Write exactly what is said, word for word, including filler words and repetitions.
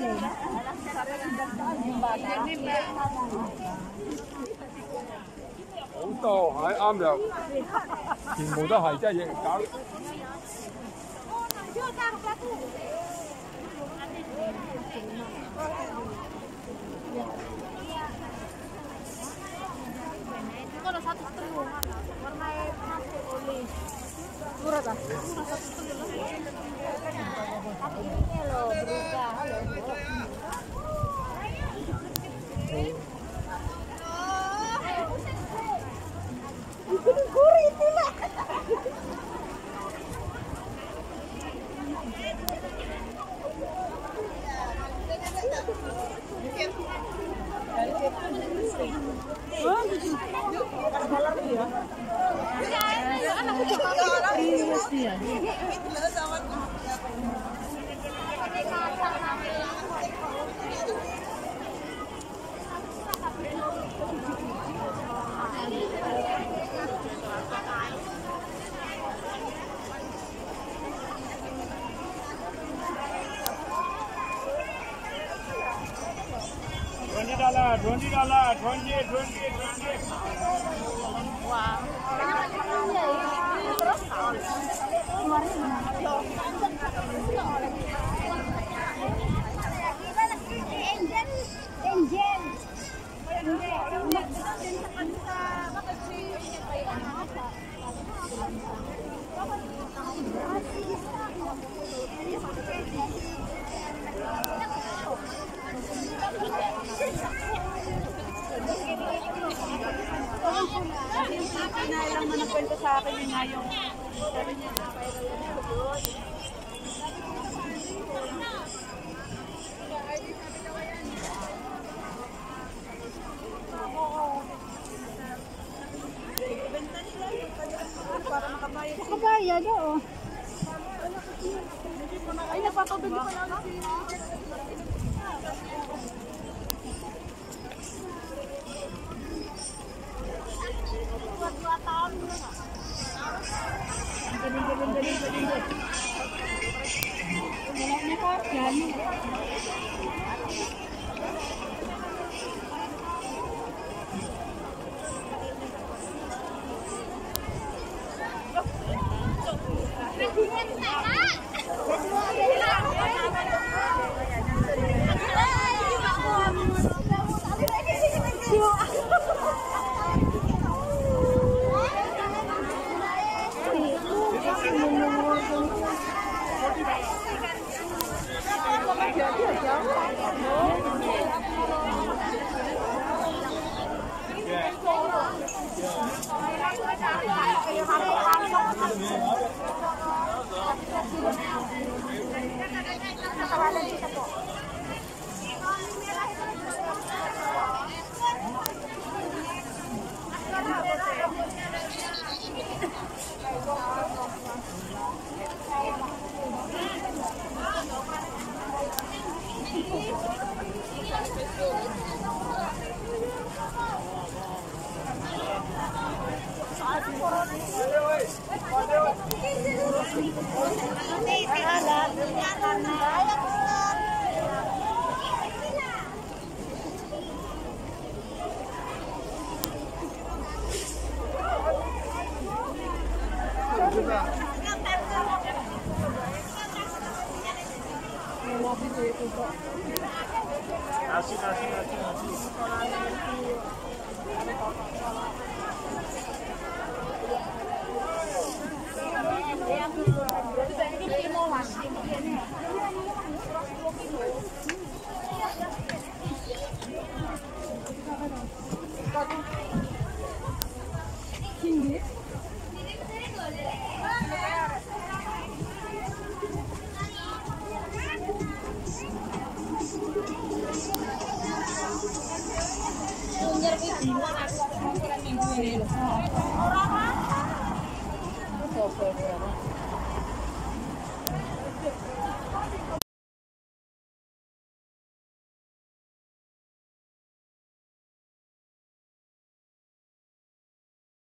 好多係啱就，全部都係真係搞。 Kalau satu setengah warna nasi oli murah tak? Satu setengah. Tapi ini loh berubah. Gurih itu lah. Oh, gitu. Twenty dollar, twenty dollar, twenty, twenty, twenty. Wow. Pinailang mo nagkwento sa akin yun nga yung sabi niya na para makabayad. Makabayad, oo. Ay, nagpapabili pa lang si... Dua tahun dulu nggak? Jadi jadi jadi jadi jadi. Mulanya kok jadi. Nasi, nasi, nasi, nasi. Tinggi. Orang